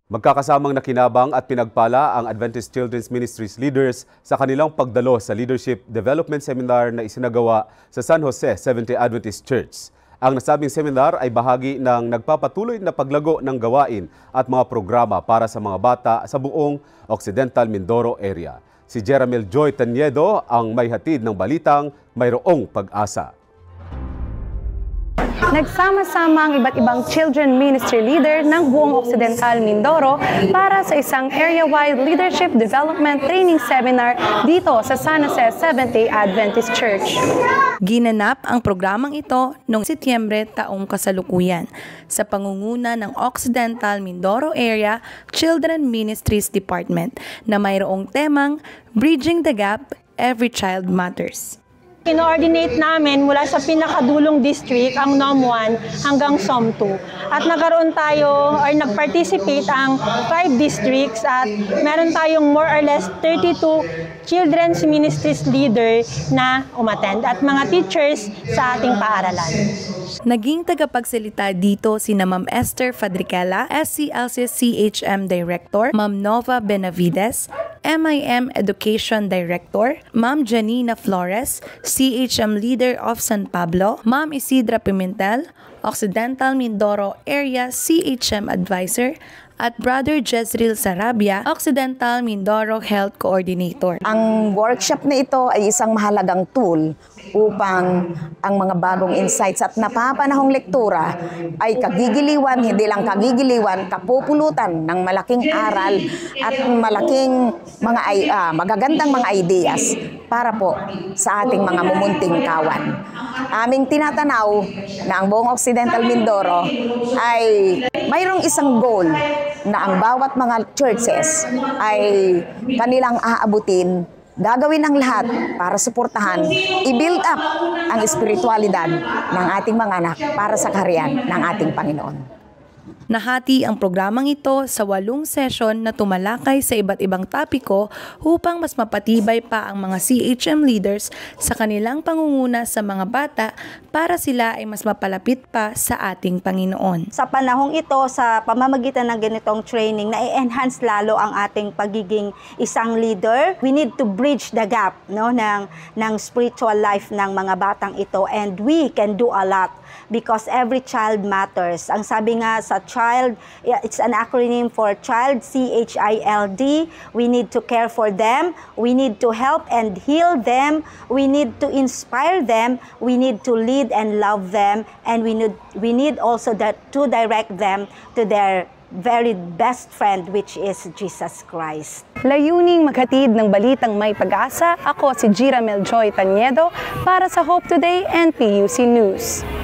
Magkakasamang nakinabang at pinagpala ang Adventist Children's Ministries leaders sa kanilang pagdalo sa Leadership Development Seminar na isinagawa sa San Jose Seventh-day Adventist Church. Ang nasabing seminar ay bahagi ng nagpapatuloy na paglago ng gawain at mga programa para sa mga bata sa buong Occidental Mindoro area. Si Jeramel Joy Tanyedo ang may hatid ng balitang Mayroong Pag-asa. Nagsama-sama ang iba't ibang children ministry leader ng buong Occidental Mindoro para sa isang area-wide leadership development training seminar dito sa San Jose Seventh-day Adventist Church. Ginanap ang programang ito noong Setyembre taong kasalukuyan sa pangunguna ng Occidental Mindoro Area Children Ministries Department na mayroong temang Bridging the Gap, Every Child Matters. Ino-ordinate namin mula sa pinakadulong district, ang NOM 1 hanggang SOM 2. At nagkaroon tayo or nag-participate ang 5 districts at meron tayong more or less 32 children's ministries leader na umattend at mga teachers sa ating paaralan. Naging tagapagsalita dito sina Ma'am Esther Fadricela, SCLC CHM Director, Ma'am Nova Benavides, MIM Education Director, Ma'am Janina Flores, CHM Leader of San Pablo, Ma'am Isidra Pimentel, Occidental Mindoro Area CHM Advisor, at Brother Jezreel Sarabia, Occidental Mindoro Health Coordinator. Ang workshop na ito ay isang mahalagang tool upang ang mga bagong insights at napapanahong lektura ay kagigiliwan, hindi lang kagigiliwan, kapupulutan ng malaking aral at malaking mga magagandang mga ideas para po sa ating mga mumunting kawan. Aming tinatanaw na ang buong Occidental Mindoro ay mayroong isang goal na ang bawat mga churches ay kanilang aabutin, gagawin ang lahat para suportahan, i-build up ang espiritualidad ng ating mga anak para sa kaharian ng ating Panginoon. Nahati ang programang ito sa 8 session na tumalakay sa iba't ibang topiko upang mas mapatibay pa ang mga CHM leaders sa kanilang pangunguna sa mga bata para sila ay mas mapalapit pa sa ating Panginoon. Sa panahong ito, sa pamamagitan ng ganitong training, na-enhance lalo ang ating pagiging isang leader. We need to bridge the gap ng spiritual life ng mga batang ito, and we can do a lot because every child matters. Ang sabi nga sa child, it's an acronym for child, CHILD. We need to care for them. We need to help and heal them. We need to inspire them. We need to lead and love them. And we need also to direct them to their very best friend, which is Jesus Christ. Layuning maghatid ng balitang may pag-asa, ako si Jeramel Joy Tanyedo para sa Hope Today and PUC News.